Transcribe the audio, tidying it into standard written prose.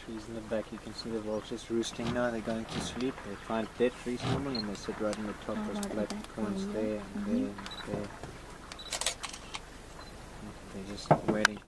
trees in the back. You can see the vultures roosting now. They're going to sleep. They find dead trees normal and they sit right in the top. Those black points there and there and there. They're just waiting.